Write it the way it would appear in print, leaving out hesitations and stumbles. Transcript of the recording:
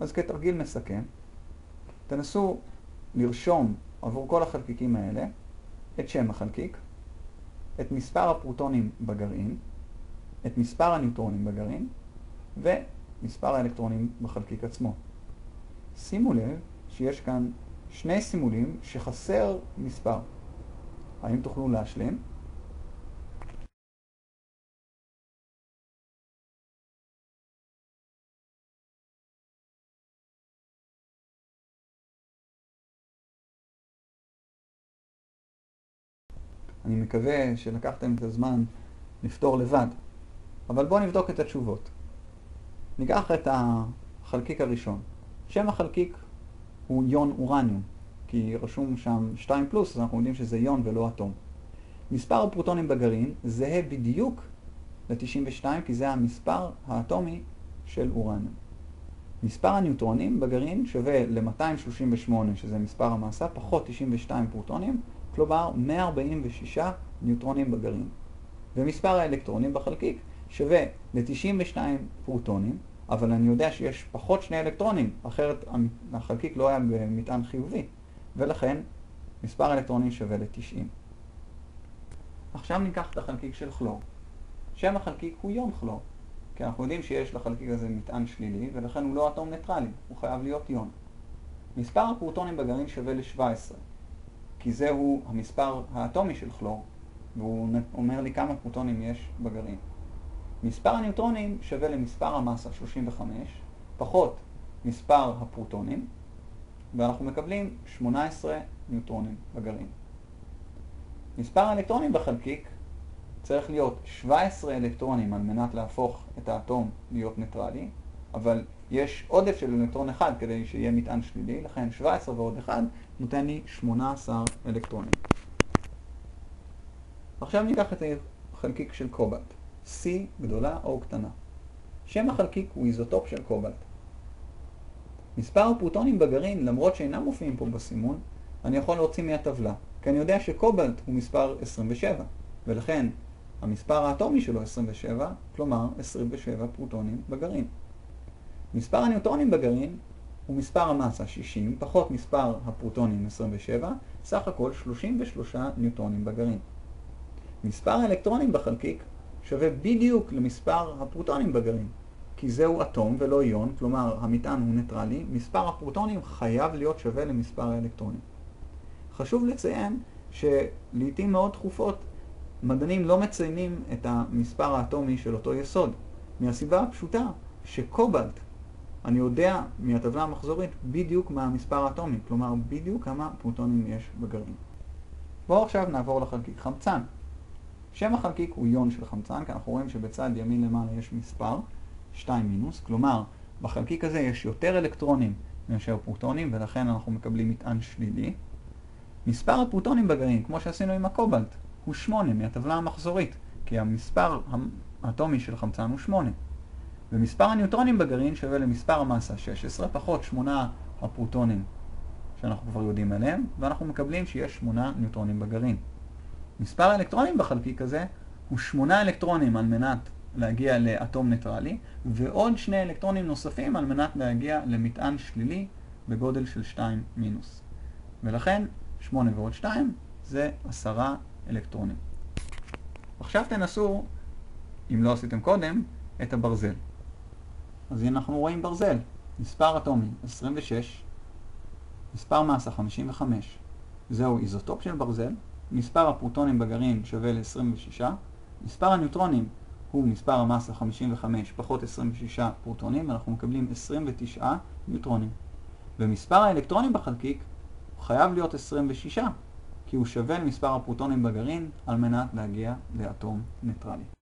אז כתרגיל מסכם, תנסו לרשום עבור כל החלקיקים האלה את שם החלקיק, את מספר הפרוטונים בגרעין, את מספר הניוטרונים בגרעין ומספר האלקטרונים בחלקיק עצמו. שימו לב שיש כאן שני סימולים שחסר מספר. האם תוכלו להשלים? אני מקווה שלקחתם את הזמן לפתור לבד, אבל בואו נבדוק את התשובות. ניקח את החלקיק הראשון. שם החלקיק הוא יון אורניום, כי רשום שם 2 פלוס, אז אנחנו יודעים שזה יון ולא אטום. מספר הפרוטונים בגרעין זהה בדיוק ל-92, כי זה המספר האטומי של אורניום. מספר הניוטרונים בגרעין שווה ל-238, שזה מספר המסה, פחות 92 פרוטונים, כלומר 146 ניוטרונים בגרעין. ומספר האלקטרונים בחלקיק שווה ל-92 פרוטונים, אבל אני יודע שיש פחות 2 אלקטרונים, אחרת החלקיק לא היה במטען חיובי, ולכן מספר האלקטרונים שווה ל-90. עכשיו ניקח את החלקיק של כלור. שם החלקיק הוא יון כלור, כי אנחנו יודעים שיש לחלקיק הזה מטען שלילי, ולכן הוא לא אטום ניטרלי, הוא חייב להיות יון. מספר הפרוטונים בגרעין שווה ל-17, כי זהו המספר האטומי של כלור, והוא אומר לי כמה פרוטונים יש בגרעין. מספר הניוטרונים שווה למספר המסה 35, פחות מספר הפרוטונים, ואנחנו מקבלים 18 ניוטרונים בגרעין. מספר האלקטרונים בחלקיק צריך להיות 17 אלקטרונים על מנת להפוך את האטום להיות ניטרלי, אבל יש עודף של אלקטרון אחד כדי שיהיה מטען שלילי, לכן 17 ועוד 1 נותן לי 18 אלקטרונים. עכשיו ניקח את החלקיק של קובלט, C גדולה או קטנה. שם החלקיק הוא איזוטופ של קובלט. מספר הפרוטונים בגרעין, למרות שאינם מופיעים פה בסימון, אני יכול להוציא מהטבלה, כי אני יודע שקובלט הוא מספר 27, ולכן המספר האטומי שלו 27, כלומר 27 פרוטונים בגרעין. מספר הניוטרונים בגרעין הוא מספר המסה 60, פחות מספר הפרוטונים 27, סך הכל 33 ניוטרונים בגרעין. מספר האלקטרונים בחלקיק שווה בדיוק למספר הפרוטונים בגרעין, כי זהו אטום ולא איון, כלומר המטען הוא ניטרלי, מספר הפרוטונים חייב להיות שווה למספר האלקטרונים. חשוב לציין שלעיתים מאוד תכופות מדענים לא מציינים את המספר האטומי של אותו יסוד, מהסיבה הפשוטה שקובלט, אני יודע מהטבלה המחזורית בדיוק מה המספר האטומי, כלומר בדיוק כמה פרוטונים יש בגרעין. בואו עכשיו נעבור לחלקיק חמצן. שם החלקיק הוא יון של חמצן, כי אנחנו רואים שבצד ימין למעלה יש מספר 2 מינוס, כלומר בחלקיק הזה יש יותר אלקטרונים מאשר פרוטונים, ולכן אנחנו מקבלים מטען שלילי. מספר הפרוטונים בגרעין, כמו שעשינו עם הקובלט, הוא 8 מהטבלה המחזורית, כי המספר האטומי של חמצן הוא 8. ומספר הניוטרונים בגרעין שווה למספר המסה 16, פחות 8 הפרוטונים שאנחנו כבר יודעים עליהם, ואנחנו מקבלים שיש 8 ניוטרונים בגרעין. מספר האלקטרונים בחלקיק הזה הוא 8 אלקטרונים על מנת להגיע לאטום ניטרלי, ועוד 2 אלקטרונים נוספים על מנת להגיע למטען שלילי בגודל של 2 מינוס. ולכן 8 ועוד 2 זה 10 אלקטרונים. עכשיו תנסו, אם לא עשיתם קודם, את הברזל. אז הנה אנחנו רואים ברזל. מספר אטומי 26, מספר מסה 55. זהו איזוטופ של ברזל. מספר הפרוטונים בגרעין שווה ל-26. מספר הניוטרונים הוא מספר המסה 55 פחות 26 פרוטונים, ואנחנו מקבלים 29 ניוטרונים. ומספר האלקטרונים בחלקיק הוא חייב להיות 26, כי הוא שווה למספר הפרוטונים בגרעין על מנת להגיע לאטום ניטרלי.